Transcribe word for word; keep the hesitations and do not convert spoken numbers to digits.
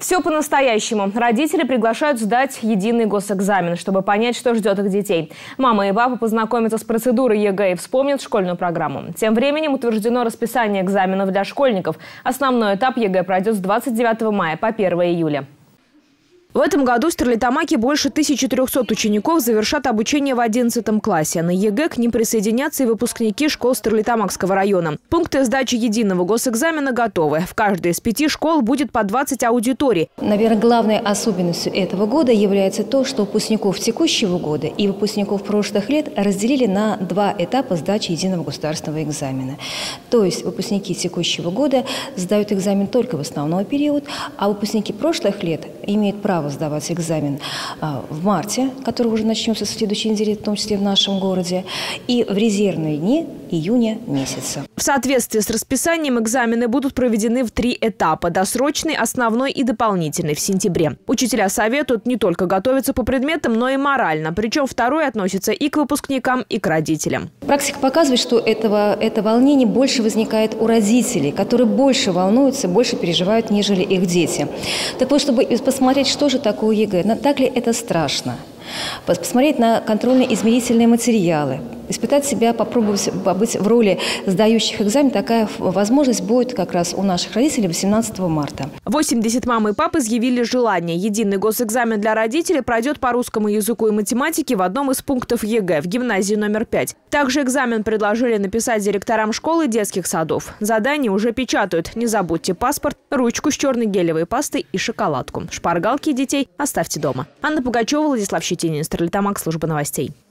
Все по-настоящему. Родители приглашают сдать единый госэкзамен, чтобы понять, что ждет их детей. Мама и папа познакомятся с процедурой ЕГЭ и вспомнят школьную программу. Тем временем утверждено расписание экзаменов для школьников. Основной этап ЕГЭ пройдет с двадцать девятого мая по первое июля. В этом году в Стерлитамаке больше тысячи трёхсот учеников завершат обучение в одиннадцатом классе. На ЕГЭ к ним присоединятся и выпускники школ Стерлитамакского района. Пункты сдачи единого госэкзамена готовы. В каждой из пяти школ будет по двадцать аудиторий. Наверное, главной особенностью этого года является то, что выпускников текущего года и выпускников прошлых лет разделили на два этапа сдачи единого государственного экзамена. То есть выпускники текущего года сдают экзамен только в основной период, а выпускники прошлых лет имеют право сдавать экзамен в марте, который уже начнется с следующей недели, в том числе в нашем городе, и в резервные дни июня месяца. В соответствии с расписанием экзамены будут проведены в три этапа – досрочный, основной и дополнительный в сентябре. Учителя советуют не только готовиться по предметам, но и морально. Причем второй относится и к выпускникам, и к родителям. Практика показывает, что этого, это волнение больше возникает у родителей, которые больше волнуются, больше переживают, нежели их дети. Так вот, чтобы посмотреть, что же такое ЕГЭ, так ли это страшно, посмотреть на контрольно-измерительные материалы, испытать себя, попробовать побыть в роли сдающих экзамен, такая возможность будет как раз у наших родителей восемнадцатого марта. восемьдесят мам и пап изъявили желание. Единый госэкзамен для родителей пройдет по русскому языку и математике в одном из пунктов ЕГЭ в гимназии номер пять. Также экзамен предложили написать директорам школ и детских садов. Задания уже печатают. Не забудьте паспорт, ручку с черной гелевой пастой и шоколадку. Шпаргалки детей оставьте дома. Анна Пугачева, Владислав Щетинин, Стерлитамак, служба новостей.